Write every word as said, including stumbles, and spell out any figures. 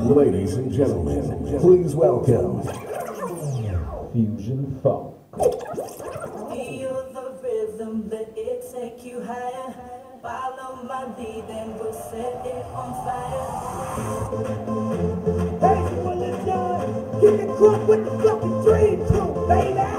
Ladies and gentlemen, please welcome Fusion Funk. Feel the rhythm, let it take you higher. Follow my lead and we'll set it on fire. Hey, when it's done, get the crunk with the fucking dream too, baby.